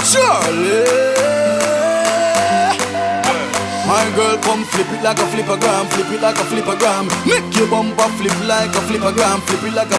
Charlie. My girl, come flip it like a flippergram, flip it like a flippergram. Make your bumper flip like a flippergram, flip it like a